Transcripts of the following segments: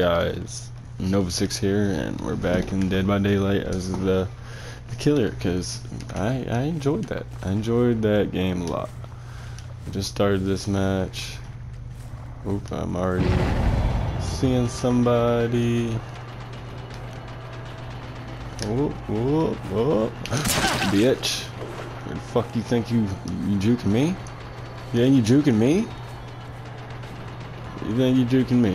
Guys, Nova 6 here, and we're back in Dead by Daylight as the killer, because I enjoyed that. I enjoyed that game a lot. I just started this match. Oop, I'm already seeing somebody. Whoop, whoop, whoop. Bitch. Where the fuck you think you juking me? Yeah, you juking me? You think you juking me?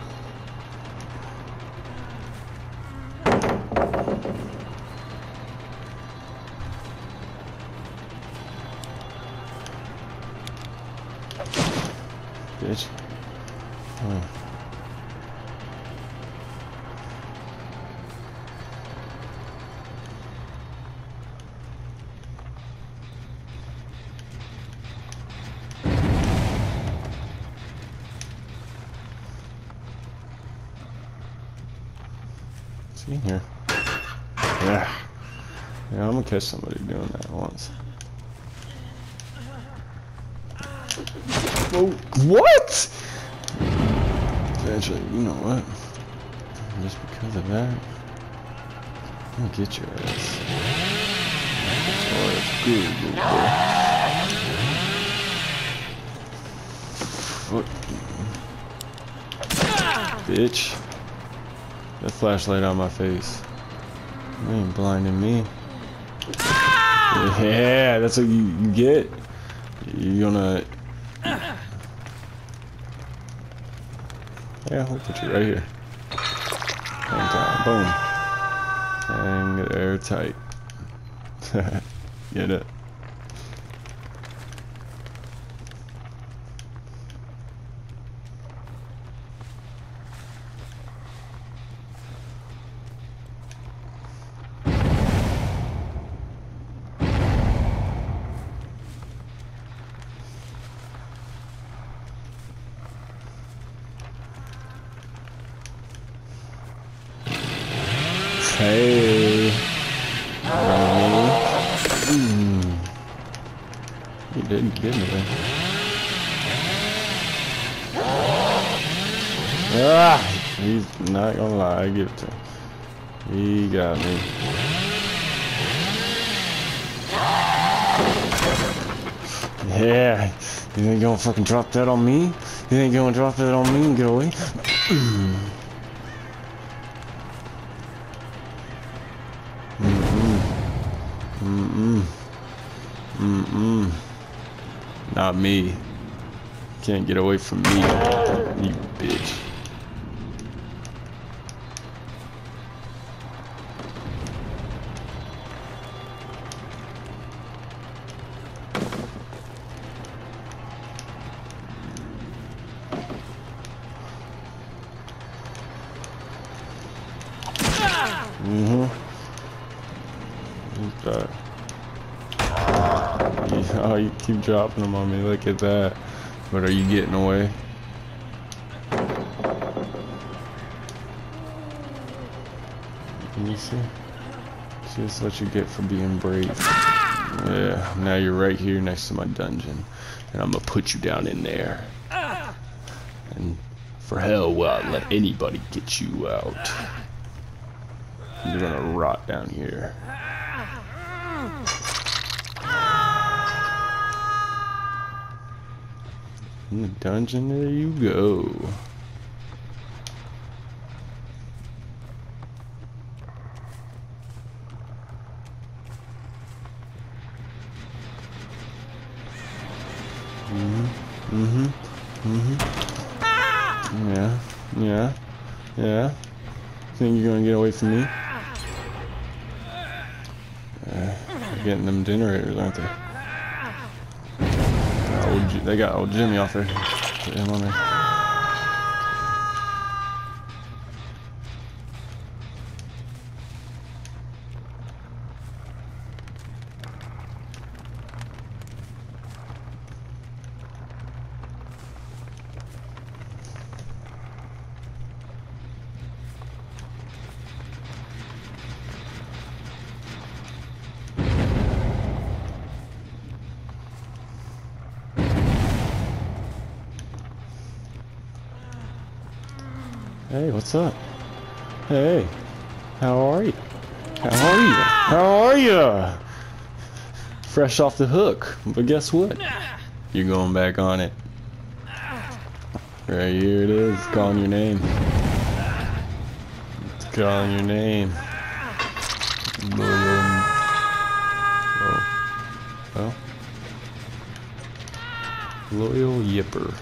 Bitch. Oh. See here. Yeah. Yeah, I'm gonna catch somebody doing that once. Oh, what? Actually, you know what? Just because of that, I'm gonna get your ass. Oh, that's good, good boy. What? Bitch. That flashlight on my face. You ain't blinding me. Yeah, that's what you get. You're gonna... Yeah, we'll put you right here. Hang time. Boom. Hang airtight. Get it? Hey, he didn't get me there. Ah, he's not gonna lie, I give it to him. He got me. Yeah, you ain't gonna fucking drop that on me? You ain't gonna drop that on me and get away? Not me. Can't get away from me, you bitch. Okay. Oh, you keep dropping them on me. Look at that. But are you getting away? Can you see? Just what you get for being brave. Yeah, now you're right here next to my dungeon. And I'm gonna put you down in there. And for hell, will I let anybody get you out. You're gonna rot down here. In the dungeon, there you go. Yeah. Think you're gonna get away from me? They're getting them generators, aren't they? They got old Jimmy off there. Put him on there. Hey, what's up? Hey, how are you? How are you? How are you? Fresh off the hook, but guess what? You're going back on it. Right here it is, calling your name. It's calling your name. Loyal. Oh. Loyal Yipper.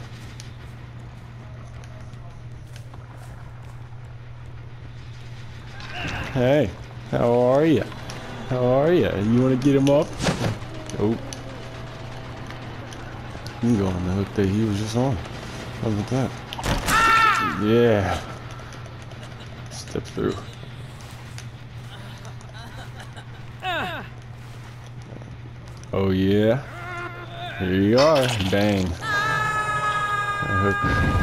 Hey, how are you? How are you? You want to get him up? Oh. You can go on the hook that he was just on. How about that? Yeah. Step through. Oh yeah. Here you are. Bang. That hook.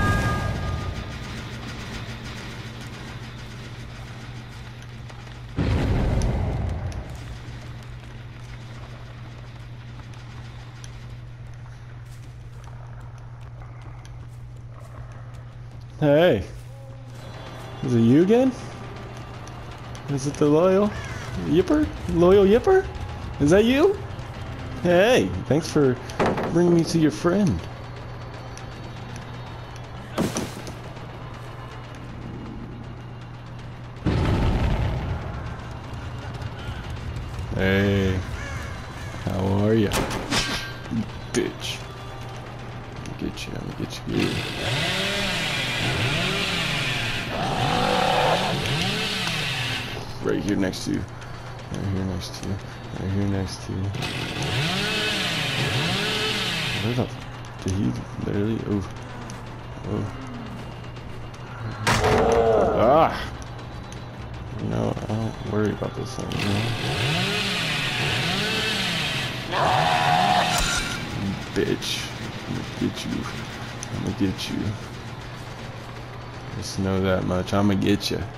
Hey, is it you again? Is it the Loyal Yipper? Loyal Yipper? Is that you? Hey, thanks for bringing me to your friend. Hey, how are ya? Bitch. I'm gonna get you. Right here next to you. Right here next to you. Right here next to you. Where the did he literally oh. Ah! You know, I don't worry about this thing, you know? Bitch. I'm gonna get you. I'm gonna get you. Just know that much. I'm gonna get you.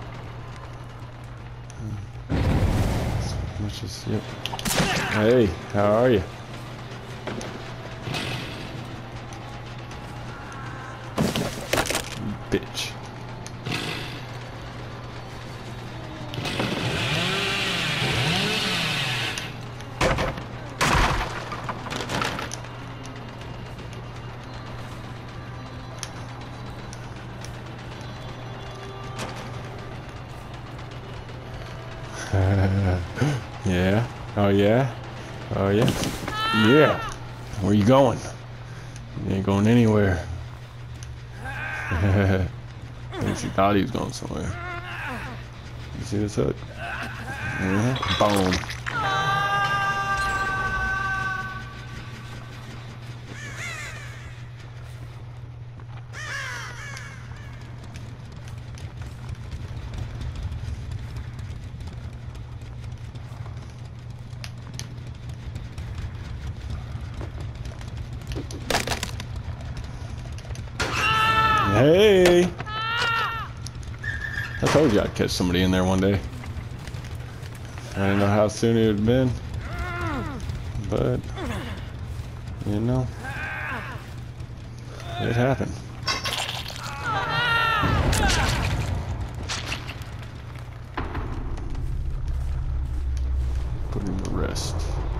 Much as, yep. Hey, how are you? Bitch. Yeah. Oh yeah. Oh yeah. Yeah. Where you going? You ain't going anywhere. At least he thought he was going somewhere. You see this hook? Boom. Hey! I told you I'd catch somebody in there one day. I didn't know how soon it would have been. But, you know, it happened. Put him to rest.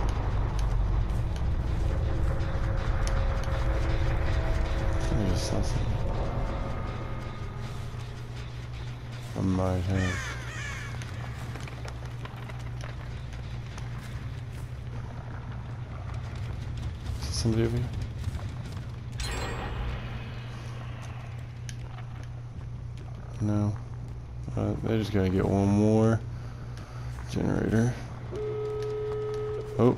I just saw something. I might have. Is somebody over here? No. They just gotta get one more generator. Oh.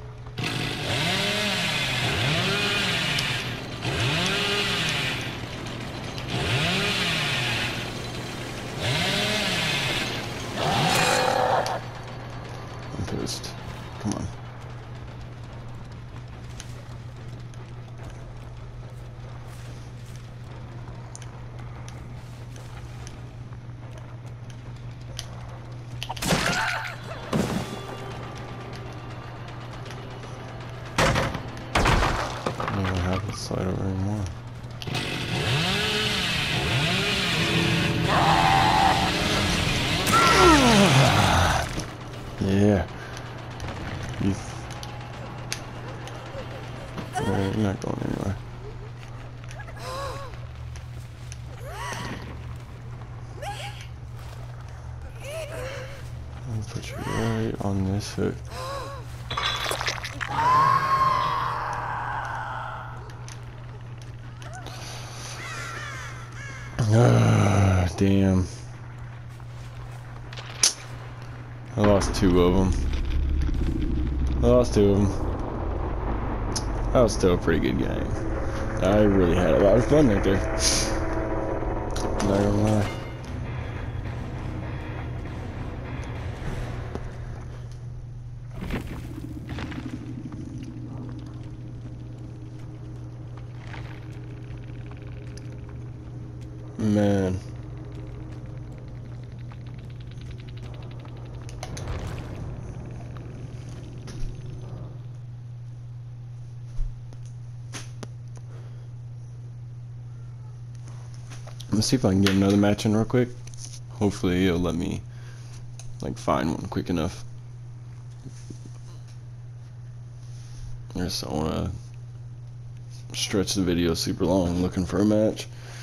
Come on. I don't have to slide over anymore. Put you right on this hook. Ah, damn. I lost 2 of them. That was still a pretty good game. I really had a lot of fun right there. Not gonna lie. Man. Let's see if I can get another match in real quick. Hopefully it'll let me like find one quick enough. I just don't want to stretch the video super long looking for a match.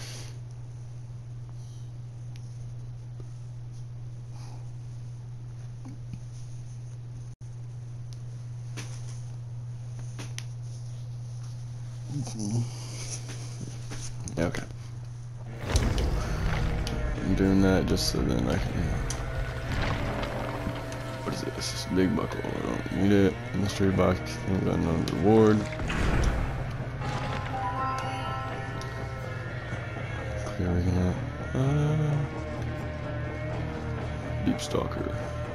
Okay. I'm doing that just so then I can... What is this? This is big buckle. I don't need it. Mystery box. Things unknown reward. Clearing it. Deep Stalker.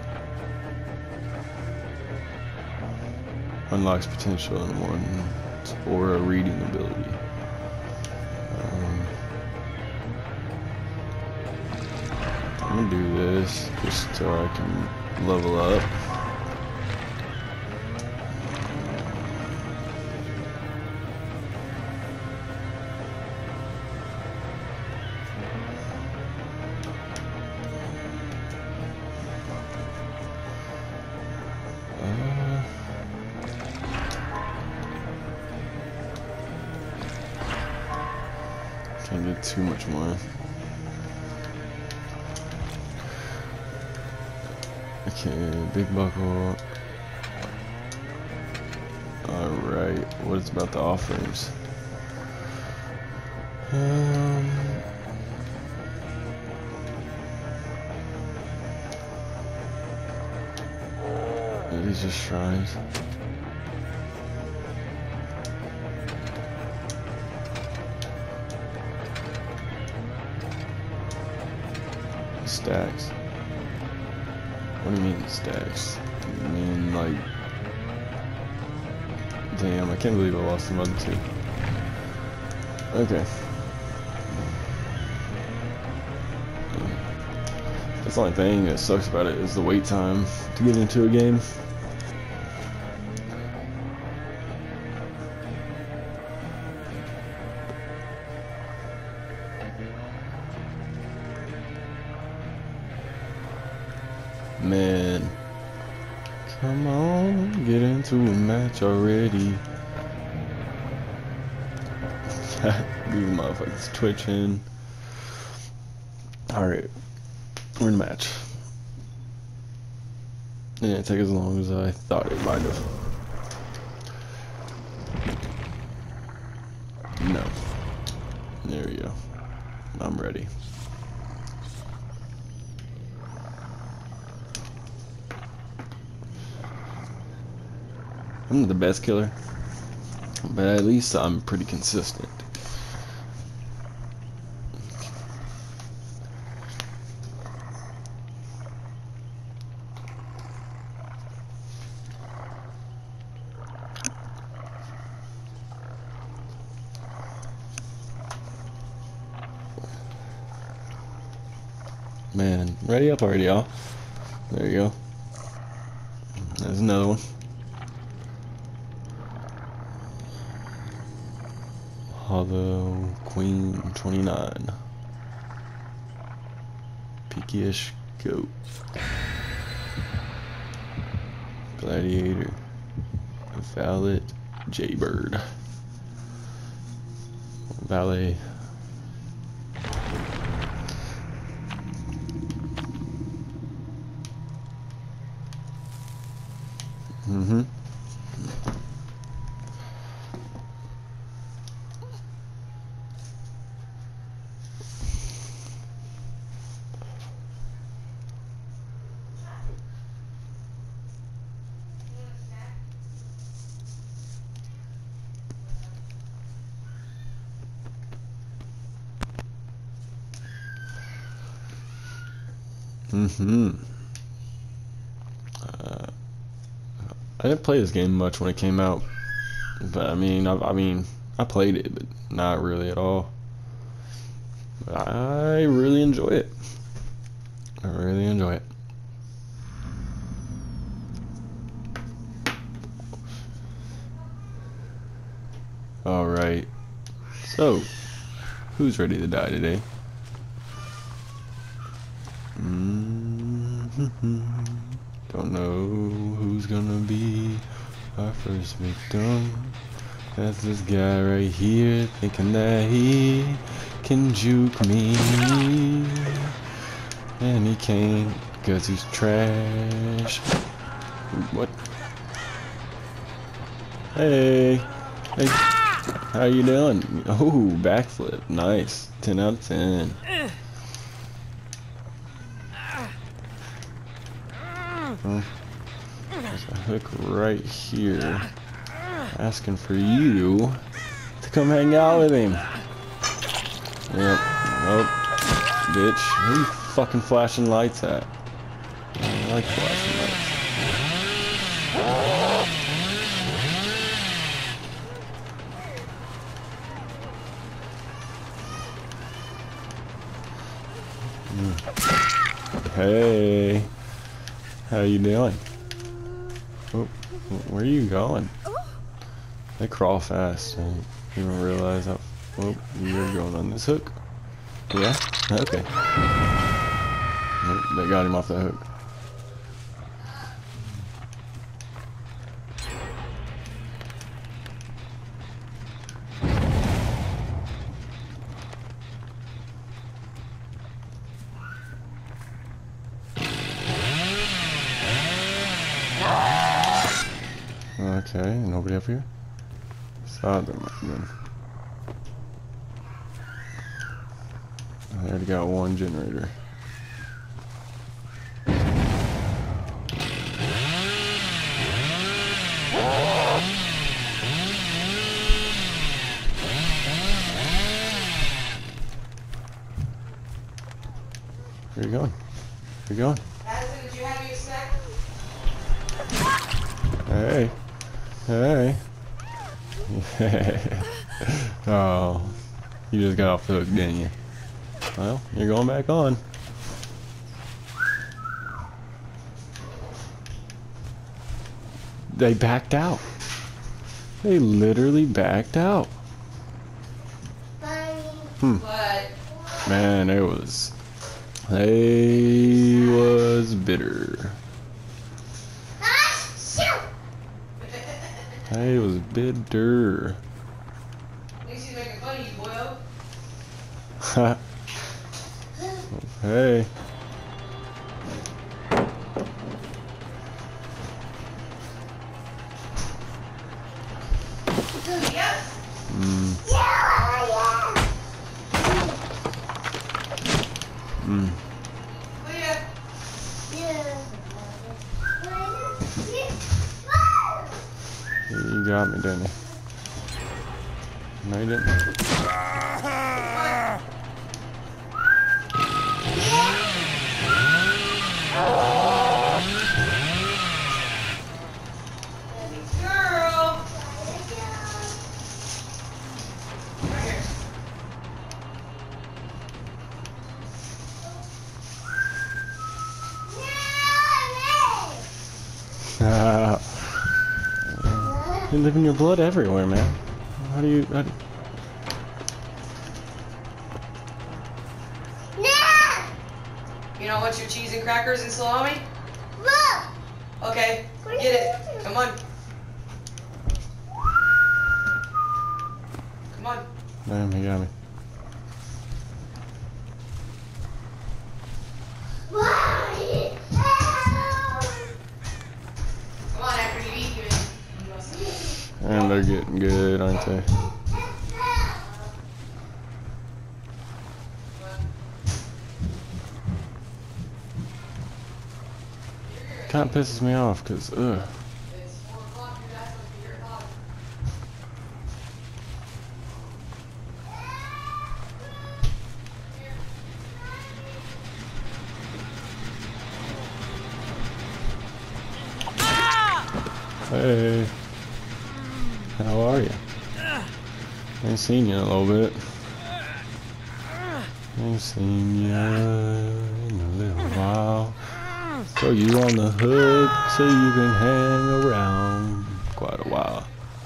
Unlocks potential in one's aura reading ability. I'm gonna do this just so I can level up. Can't get too much more. Okay, big buckle. Alright, what is about the offerings? These are shrines. Stacks. What do you mean stacks? I mean like... Damn, I can't believe I lost them other 2. Okay. That's the only thing that sucks about it is the wait time to get into a game. Man, come on, get into a match already. These motherfuckers twitching. Alright, we're in a match. It didn't take as long as I thought it might have. No. There we go. I'm ready. I'm not the best killer, but at least I'm pretty consistent. Man, ready up already, y'all. There you go. There's another one. Hollow Queen 29. Peakyish Goat. Gladiator. Valet Jaybird. Valet. Mm-hmm. Mm-hmm. I didn't play this game much when it came out, but I mean, I played it, but not really at all. But I really enjoy it. I really enjoy it. All right. So, who's ready to die today? Don't know who's gonna be our first victim. That's this guy right here, thinking that he can juke me. And he can't, because he's trash. What? Hey. Hey. How you doing? Oh, backflip. Nice. 10 out of 10. There's a hook right here. Asking for you to come hang out with him. Yep. Nope. Bitch. Who are you fucking flashing lights at? I like flashing lights. Hey. How you doing? Oh, where are you going? They crawl fast. I didn't even realize how. Oh, you're going on this hook? Yeah? Okay. Nope, they got him off the hook. Okay, nobody up here? Thought there might have been. I already got one generator. Where you going? Where you going? Addison, did you have your snack? Hey. Hey. Oh. You just got off the hook, didn't you? Well, you're going back on. They backed out. They literally backed out. What? Man, they was bitter. They was bitter. At least he's making fun of you, boyo. Hey. Yep. You got me, didn't you? No, you didn't. Girl. You're living your blood everywhere, man. How do you... You know what's your cheese and crackers and salami? Okay, get it. Come on. Come on. Damn, he got me. Come on after you eat. they're getting good, aren't they? Kind of pisses me off because, ugh. Hey, how are you? Ain't seen you in a little bit. Ain't seen you in a little while. Throw you on the hood so you can hang around quite a while.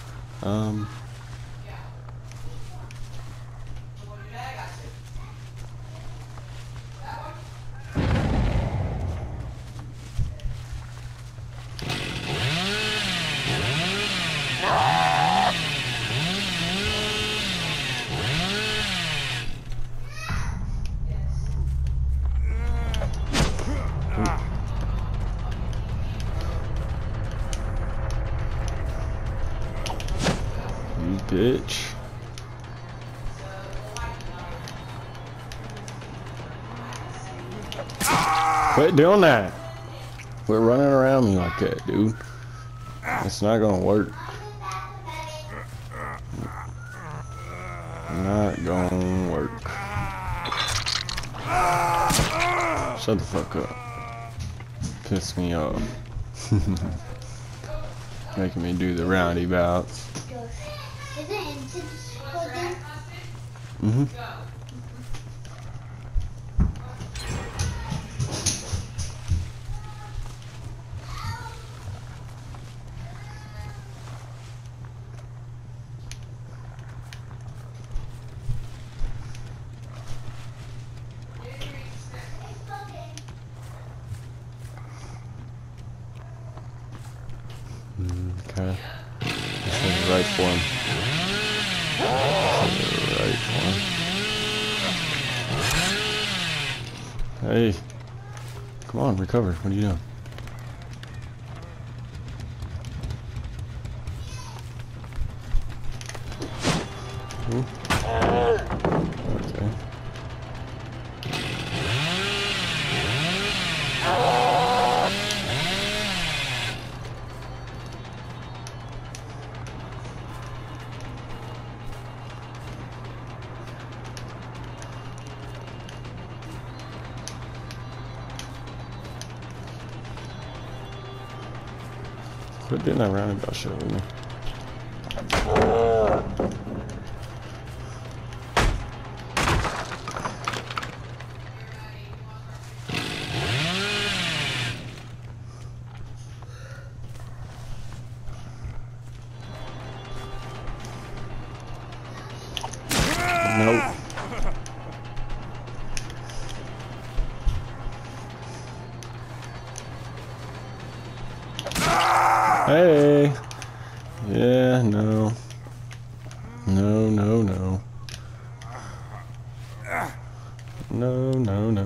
You bitch. Quit doing that. Quit running around me like that, dude. It's not gonna work. Not gonna work. Shut the fuck up. Piss me off. Making me do the roundabouts. Is it into the school then? Mm-hmm. Okay. This is right for him. This is right for him. Hey. Come on, recover. What are you doing? Ooh. Okay. Quit doing that roundabout shit with me. Nope. Hey. Yeah, no. No, no, no. No, no, no.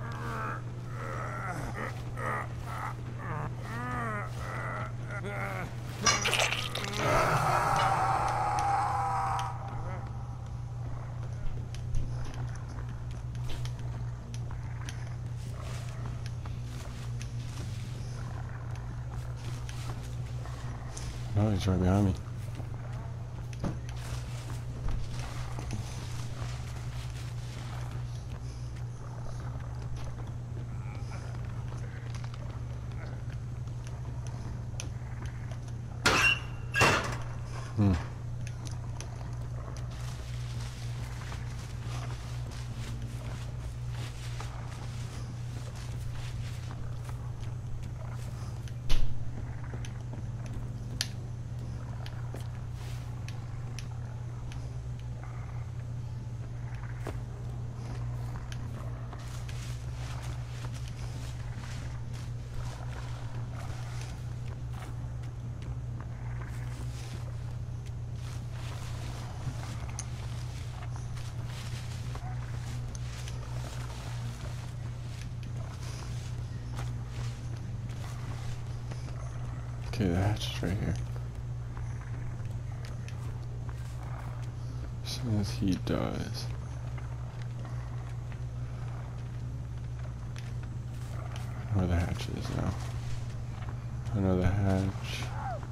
Oh, he's right behind me. Hmm. Okay, the hatch is right here. soon as he dies. Where the hatch is now. Another hatch.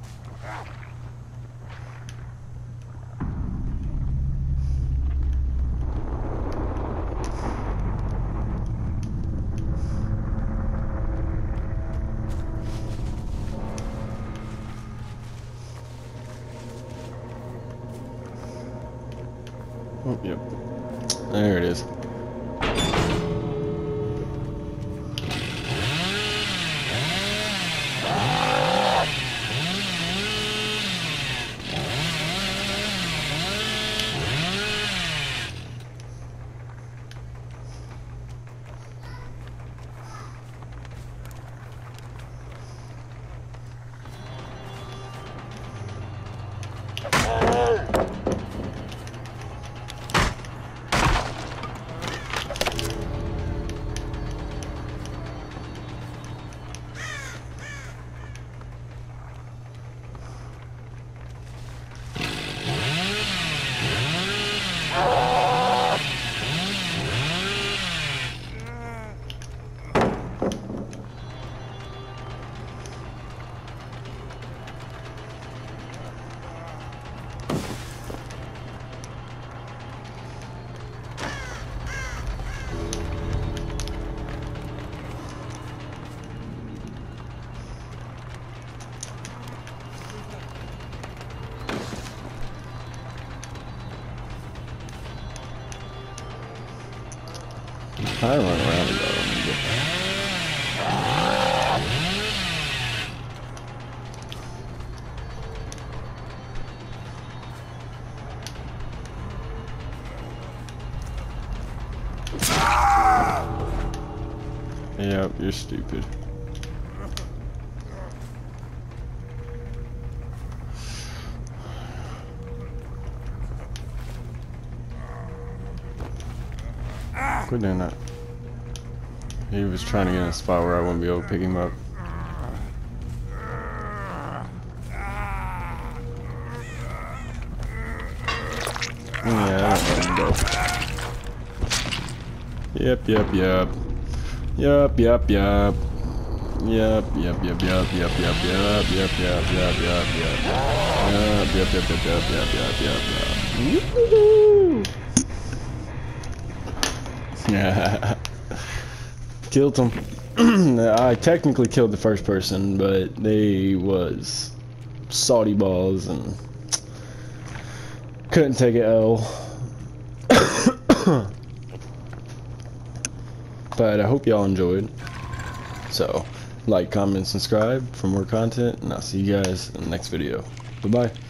Oh, yep. There it is. I run around and go. Yep, you're stupid. Quit doing that. He was trying to get in a spot where I wouldn't be able to pick him up. Yeah, I don't let him go. Yep. Yep. Yep. Yep. Yep. Yep. Yep. Yep. Yep. Yep. Yep. Yep. Yep. Yep. Yeah. Killed him. I technically killed the first person, but they was salty balls and couldn't take an L. But I hope y'all enjoyed. So, like, comment, subscribe for more content, and I'll see you guys in the next video. Bye-bye.